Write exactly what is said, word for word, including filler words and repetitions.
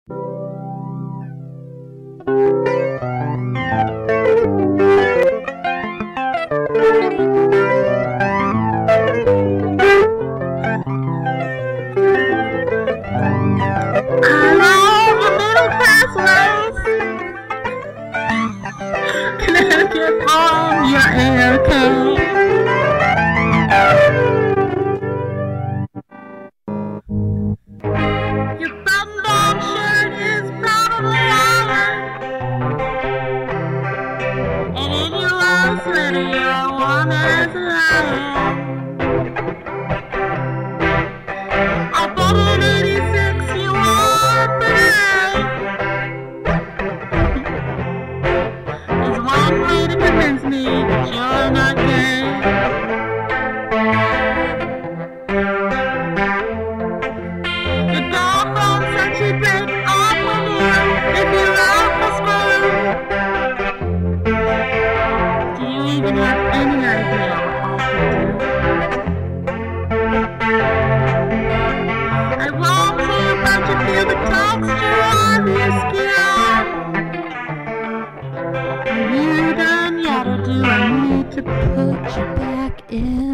Connecticut on your air code. Your button-down shirt is probably iron, and in your last letter you're warm as a lion. I bet in eighty-six you are brave. There's one way to convince me that you're not gay. The dog bones that you break off when you if you're off the spoon. Do you even have any idea what awful do? I want you, but you feel the texture of your skin. Are you done yet, or do I need to put you back in?